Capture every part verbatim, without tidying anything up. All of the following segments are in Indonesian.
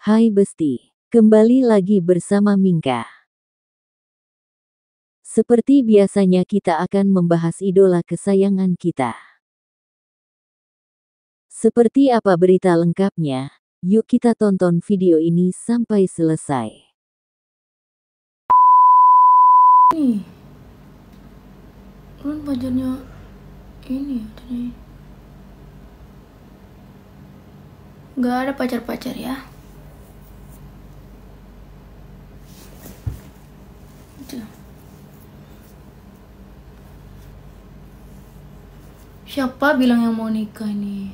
Hai Besti, kembali lagi bersama Mingka. Seperti biasanya kita akan membahas idola kesayangan kita. Seperti apa berita lengkapnya? Yuk kita tonton video ini sampai selesai. Nih, kan pacarnya ini tadi. Gak ada pacar-pacar ya. Tuh. Siapa bilang yang mau nikah ini?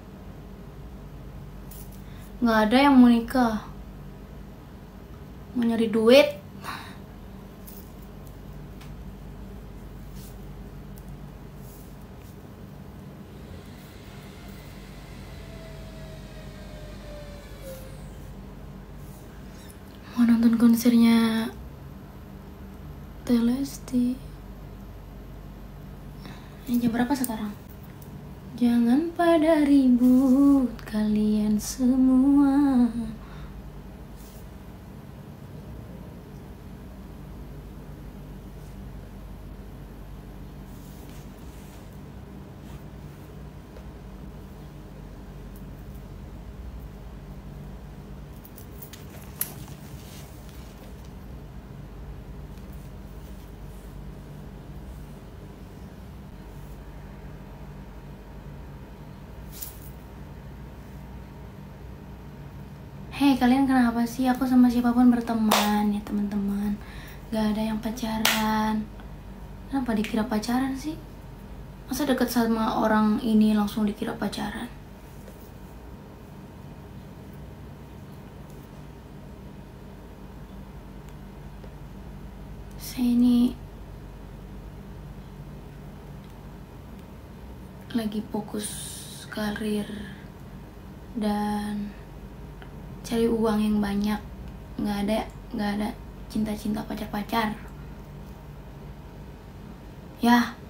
Gak ada yang mau nikah. Mau nyari duit. Mau nonton konsernya Teh Lesti. Ini jam berapa sekarang? Jangan pada ribut kalian semua. Hei, kalian kenapa sih? Aku sama siapapun berteman ya teman-teman. Gak ada yang pacaran. Kenapa dikira pacaran sih? Masa deket sama orang ini langsung dikira pacaran? Saya ini lagi fokus karir dan cari uang yang banyak. Nggak ada nggak ada cinta-cinta pacar-pacar ya.